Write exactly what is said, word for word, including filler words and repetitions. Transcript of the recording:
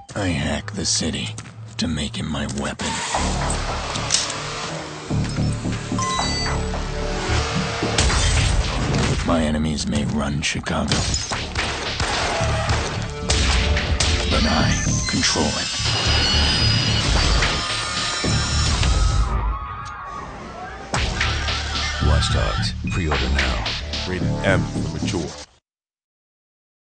I hack the city to make him my weapon. My enemies may run Chicago, but I control it. Watch Dogs. Pre-order now. Rated M for mature.